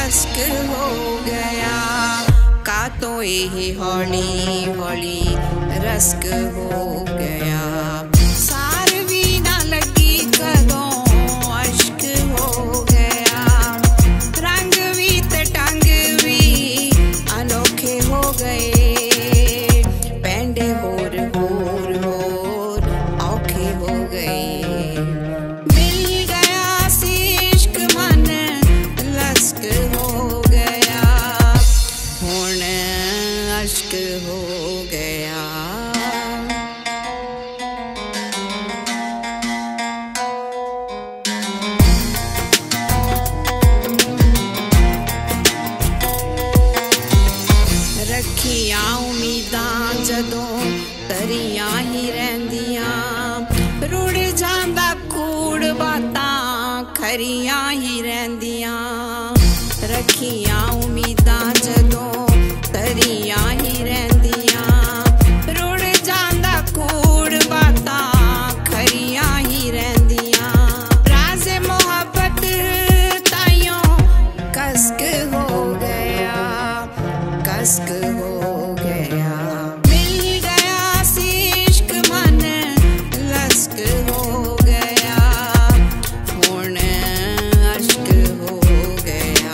Musk हो गया का तो यही हौली हौली रस्क हो गया सार भी ना लगी कदों अश्क हो गया रंग भी ते टंग भी अनोखे हो गए पैंडे होर होर होर औखे हो गए हो गया रखियां उम्मीदां जदों तरियां ही रहंदियां रुड़ जांदा कूड़ बातां खरियां ही रहंदियां रखियां उम्मीदां जदों तरियां ही रहंदियां रुड़ जांदा कूड़ बातां खरियां ही रहंदियां राज़े मोहब्बत ताइयों कसक हो गया कसक हो गया मिल गया सी इश्क मन लस्क हो गया हुण अश्क हो गया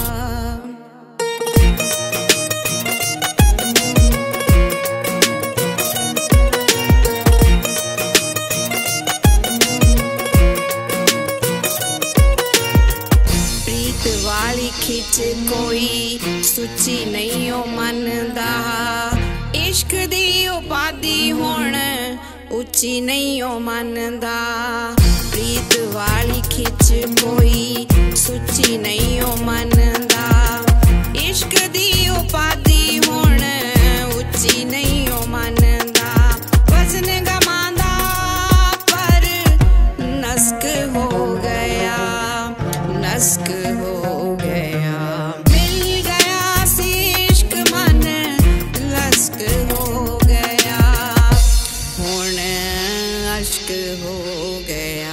खिच कोई सुची नहीं ओ मनदा इश्क दी उपाधि हुण उच्ची नहीं ओ मनदा प्रीत वाली खिच कोई सुची नहीं ओ मनदा इश्क दी उपाधि हुण उच्ची नहीं ओ मनदा वजन गमांदा पर नस्क हो गया नस्क हो गया मिल गया सी इश्क मन लस्क हो गया हुण अश्क हो गया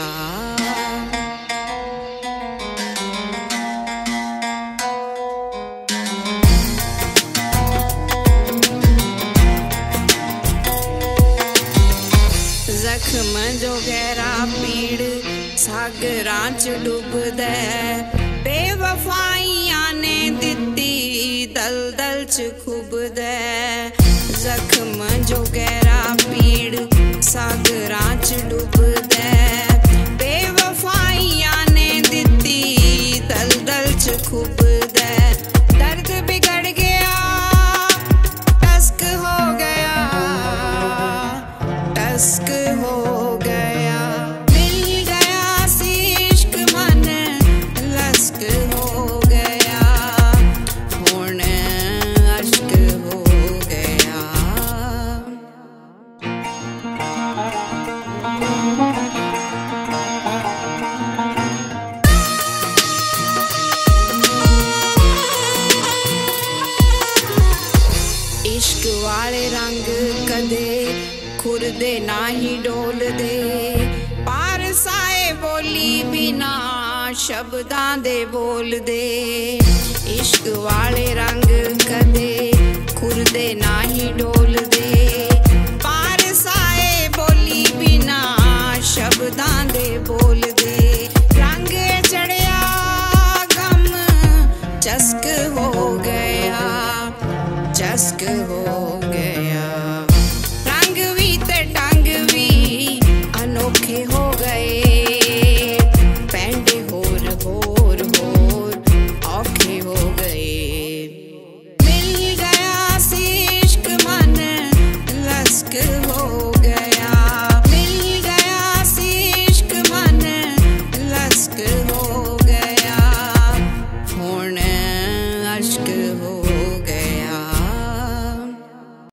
जख्म जो गहरा पीड़ सागरां च डुबदा बेवफाइयां ने दित्ती दलदल च खुबदा जख्म जो गहरा पीड़ सागरां च डुबदा बेवफाइयां ने दित्ती दलदल च खुबदा दर्द बिगड़ गया टस्क हो गया टस्क हो गया मिल गया सी इश्क मन लस्क हो गया हुण अश्क हो गया इश्क वाले रंग कदे खुरदे ना ही डोलदे पार साए बोली बिना शब्दां दे बोलदे इश्क वाले